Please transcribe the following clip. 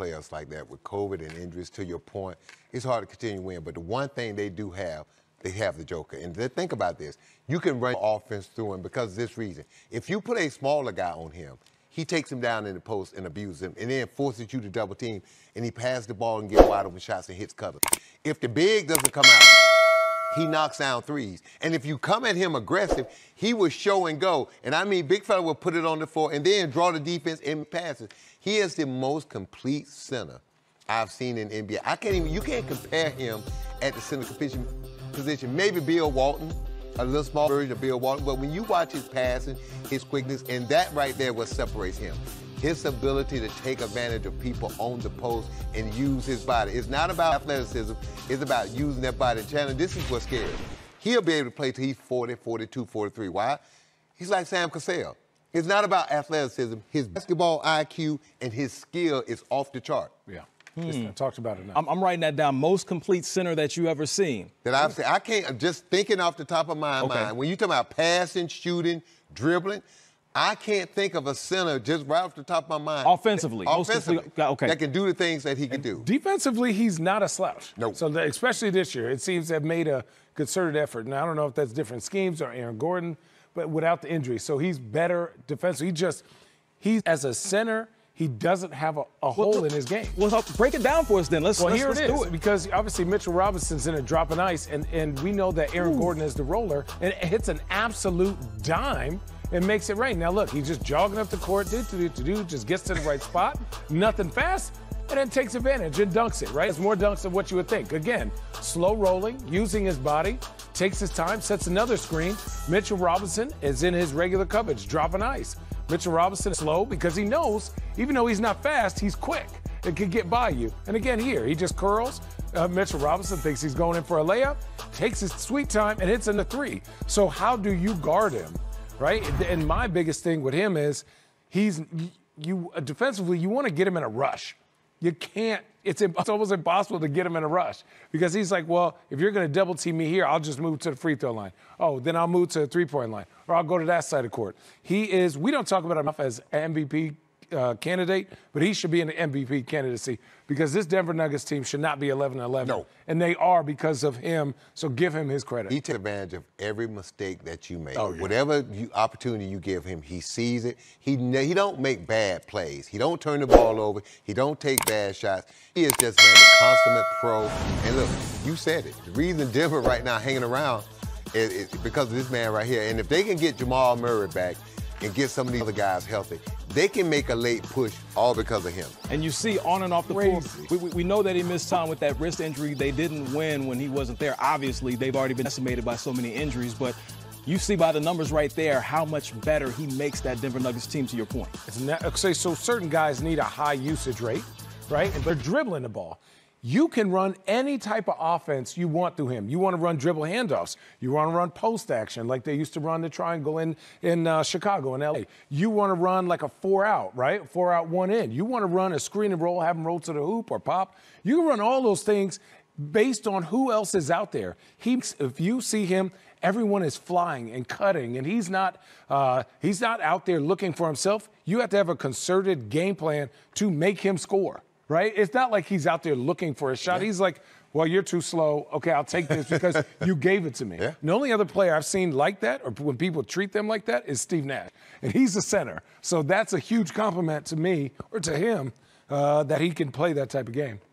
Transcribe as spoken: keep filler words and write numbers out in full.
playoffs like that with COVID and injuries, to your point, it's hard to continue to win. But the one thing they do have, they have the Joker. And think about this. You can run offense through him because of this reason. If you put a smaller guy on him, he takes him down in the post and abuses him, and then forces you to double team, and he passes the ball and gets wide open shots and hits cover. If the big doesn't come out, he knocks down threes. And if you come at him aggressive, he will show and go. And I mean, big fella will put it on the floor and then draw the defense and passes. He is the most complete center I've seen in N B A. I can't even, you can't compare him at the center position, position. Maybe Bill Walton, a little small version of Bill Walton, but when you watch his passing, his quickness, and that right there what separates him. His ability to take advantage of people on the post and use his body. It's not about athleticism. It's about using that body. Chandler, this is what's scary. He'll be able to play till he's forty, forty-two, forty-three. Why? He's like Sam Cassell. It's not about athleticism. His basketball I Q and his skill is off the chart. Yeah. Hmm. I talked about it now. I'm, I'm writing that down. Most complete center that you ever seen. That I've seen. I can't, just thinking off the top of my okay. mind, when you talk about passing, shooting, dribbling, I can't think of a center just right off the top of my mind. Offensively. Offensively. Complete, okay. That can do the things that he can do. Defensively, he's not a slouch. No. Nope. So the, especially this year, it seems to have made a concerted effort. Now, I don't know if that's different schemes or Aaron Gordon, but without the injury. So he's better defensively. He just, he's as a center, he doesn't have a, a hole well, in his game. Well, break it down for us then. Let's, well, let's, here let's it is, do it. because obviously Mitchell Robinson's in a drop and ice, and, and we know that Aaron Ooh. Gordon is the roller, and it hits an absolute dime and makes it rain. Now, look, he's just jogging up the court, do, do, do, do, just gets to the right spot, nothing fast, and then takes advantage and dunks it, right? It's more dunks than what you would think. Again, slow rolling, using his body, takes his time, sets another screen. Mitchell Robinson is in his regular coverage, dropping ice. Mitchell Robinson is slow because he knows, even though he's not fast, he's quick. It can get by you. And again, here, he just curls. Uh, Mitchell Robinson thinks he's going in for a layup, takes his sweet time, and hits in the three. So how do you guard him, right? And my biggest thing with him is he's, you defensively, you want to get him in a rush. You can't, it's, it's almost impossible to get him in a rush because he's like, well, if you're going to double team me here, I'll just move to the free throw line. Oh, then I'll move to the three-point line, or I'll go to that side of the court. He is, we don't talk about him enough as an M V P uh, candidate, but he should be in the M V P candidacy because this Denver Nuggets team should not be eleven and eleven. No. And they are because of him, so give him his credit. He takes advantage of every mistake that you make. Oh, yeah. Whatever you, opportunity you give him, he sees it. He he don't make bad plays. He don't turn the ball over. He don't take bad shots. He is just, man, a consummate pro. And look, you said it. The reason Denver right now hanging around is, is because of this man right here. And if they can get Jamal Murray back and get some of these other guys healthy, they can make a late push all because of him. And you see on and off the floor, we, we, we know that he missed time with that wrist injury. They didn't win when he wasn't there. Obviously, they've already been decimated by so many injuries, but you see by the numbers right there how much better he makes that Denver Nuggets team, to your point. It's not, so certain guys need a high usage rate, right? And they're dribbling the ball. You can run any type of offense you want through him. You want to run dribble handoffs. You want to run post action like they used to run the triangle in, in uh, Chicago and L A. You want to run like a four out, right? Four out, one in. You want to run a screen and roll, have him roll to the hoop or pop. You can run all those things based on who else is out there. He, if you see him, everyone is flying and cutting, and he's not, uh, he's not out there looking for himself. You have to have a concerted game plan to make him score. Right? It's not like he's out there looking for a shot. Yeah. He's like, well, you're too slow. Okay, I'll take this because you gave it to me. Yeah. The only other player I've seen like that, or when people treat them like that, is Steve Nash. And he's a center. So that's a huge compliment to me, or to him, uh, that he can play that type of game.